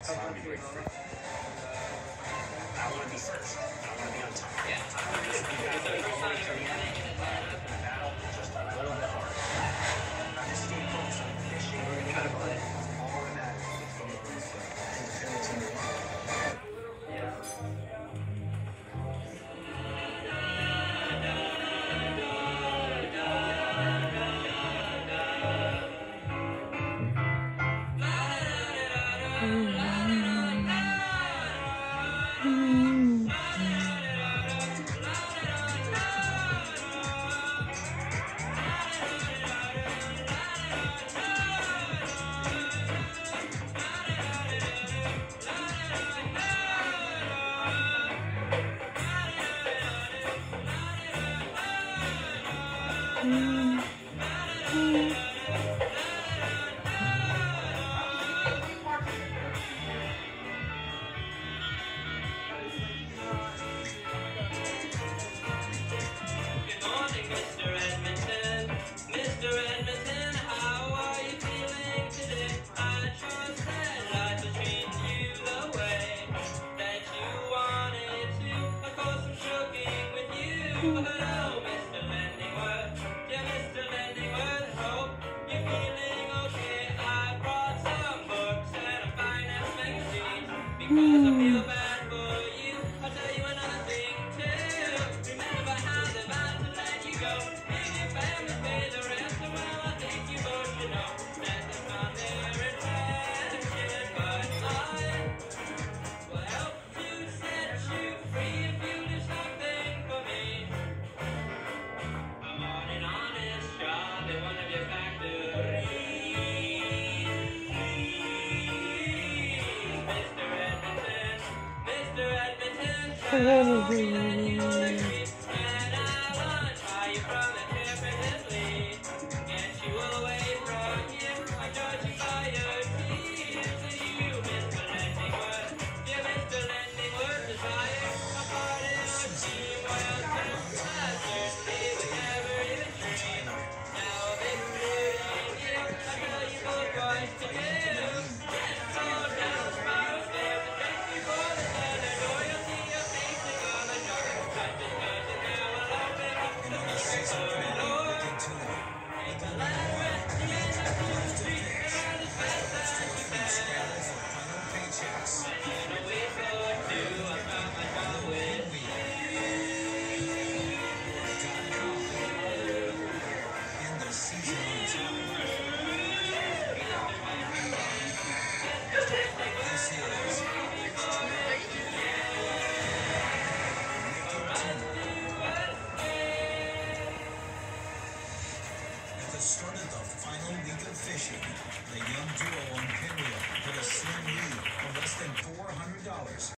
So I want to be great free. I want to be first. I want to be on top. Yeah. Just a little bit harder. I just stay focused on fishing. Kind of play. All of that. Because I feel bad for you, I'll tell you another thing too. Remember how they're about to let you go. If your family pay the rest, well, I think you both should know that it's not their intention. But I will help to set you free if you do something for me. I'm on an honest job in one of your factories. And I want to buy you from the temporarily. Get you away from here. I'm judging by your tears. And you, Mr. Lendingworth, you, Mr. Lendingworth, desire a part in our team. Well, I certainly would never even dream. Now I'm including you. I tell you both what to do. Let's go down the spiral stairs and drink before the cellar door. You'll see your face and all the joy. Just because the girl will open up the secret door. Take a ladder at the end of the street and run as fast as you can. And in a week or two, I'll start my job with you. At the start of the final week of fishing, the young duo on Pinwheel put a slim lead of less than $400.